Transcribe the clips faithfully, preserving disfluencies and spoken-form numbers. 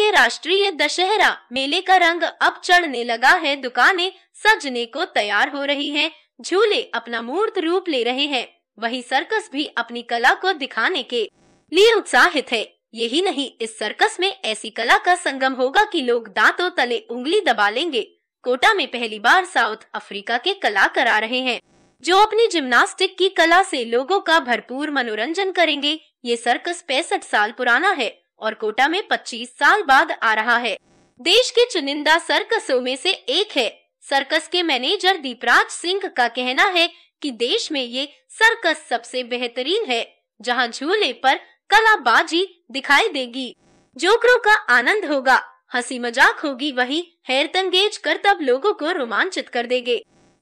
के राष्ट्रीय दशहरा मेले का रंग अब चढ़ने लगा है। दुकानें सजने को तैयार हो रही हैं, झूले अपना मूर्त रूप ले रहे हैं, वही सर्कस भी अपनी कला को दिखाने के लिए उत्साहित है। यही नहीं, इस सर्कस में ऐसी कला का संगम होगा कि लोग दांतों तले उंगली दबा लेंगे। कोटा में पहली बार साउथ अफ्रीका के कलाकार आ रहे हैं, जो अपनी जिम्नास्टिक की कला से लोगों का भरपूर मनोरंजन करेंगे। ये सर्कस पैंसठ साल पुराना है और कोटा में पच्चीस साल बाद आ रहा है। देश के चुनिंदा सर्कसों में से एक है। सर्कस के मैनेजर दीपराज सिंह का कहना है कि देश में ये सर्कस सबसे बेहतरीन है, जहां झूले पर कलाबाजी दिखाई देगी, जोकरों का आनंद होगा, हंसी मजाक होगी, वही हैरतंगेज करतब लोगों को रोमांचित कर देंगे।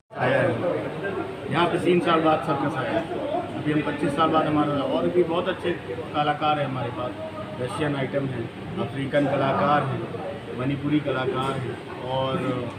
यहाँ पे तीन साल बाद सर्कस आया, अभी हम पच्चीस साल बाद हमारा, और भी बहुत अच्छे कलाकार हैं हमारे पास। रशियन आइटम है, अफ्रीकन कलाकार हैं, मणिपुरी कलाकार हैं, और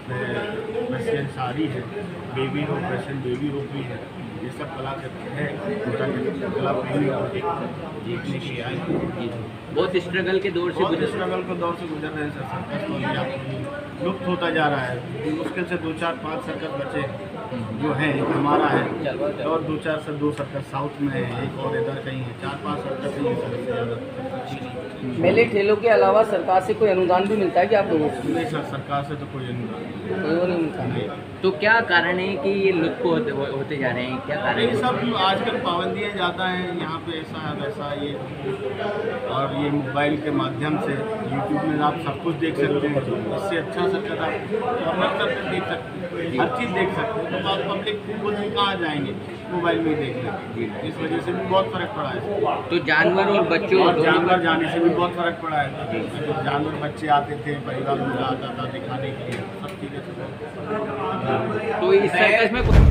रशियन साड़ी है, बेबी हो, रशियन बेबी हो भी है। ये सब कला है, कला प्रेमी देखने के आए। बहुत स्ट्रगल के दौर से बहुत स्ट्रगल के दौर से गुजर रहे हैं। सर्कस तो लुप्त होता जा रहा है। मुश्किल से दो चार पाँच सर्कस बचे जो है, एक हमारा है और दो चार से दो सर्कस साउथ में है, एक और इधर कहीं है, चार पांच सर्कस ही है ज़्यादा। मेले ठेलों के अलावा सरकार से कोई अनुदान भी मिलता है कि आप लोगों को? नहीं सर, सरकार से तो कोई अनुदान कोई नहीं मिलता। नहीं। तो क्या कारण है कि ये लुप्त होते, होते जा रहे हैं? क्या कारण है? सब आजकल पाबंदियाँ ज़्यादा हैं, यहाँ पे ऐसा है वैसा ये, और ये मोबाइल के माध्यम से यूट्यूब में आप सब कुछ देख सकते हैं। इससे अच्छा सर्कस आप कॉर्नर सर्कस देख सकते हैं, हर चीज़ देख सकते हैं। तो आप पब्लिक खुद कहाँ जाएंगे, मोबाइल में देख लेंगे। इस वजह से भी बहुत फ़र्क पड़ा है। तो जानवर और बच्चों और जानवर जाने से भी बहुत फ़र्क पड़ा है। जानवर बच्चे आते थे, परिवार पूरा आता था दिखाने के लिए, सब चीज़ें। तो इस सर्कस में